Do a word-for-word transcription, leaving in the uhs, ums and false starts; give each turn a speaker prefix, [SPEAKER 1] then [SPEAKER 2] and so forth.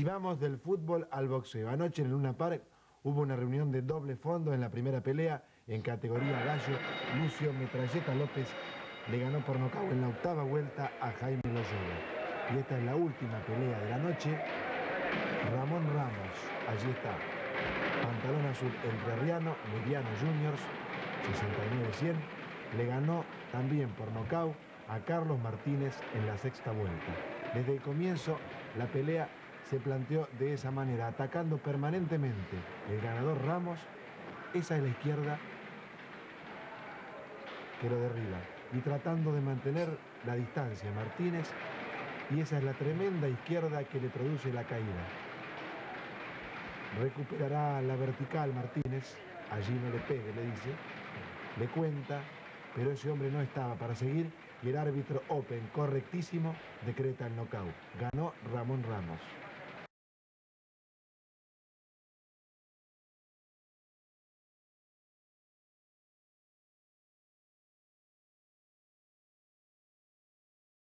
[SPEAKER 1] Y vamos del fútbol al boxeo. Anoche en el Luna Park hubo una reunión de doble fondo en la primera pelea en categoría gallo. Lucio Metralleta López le ganó por nocaut en la octava vuelta a Jaime Loyola. Y esta es la última pelea de la noche. Ramón Ramos, allí está, pantalón azul entrerriano, mediano juniors, sesenta y nueve cien, le ganó también por nocaut a Carlos Martínez en la sexta vuelta. Desde el comienzo la pelea se planteó de esa manera, atacando permanentemente el ganador Ramos. Esa es la izquierda que lo derriba, y tratando de mantener la distancia Martínez, y esa es la tremenda izquierda que le produce la caída. Recuperará la vertical Martínez, allí no le pegue, le dice, le cuenta, pero ese hombre no estaba para seguir, y el árbitro Open, correctísimo, decreta el nocaut. Ganó Ramón Ramos.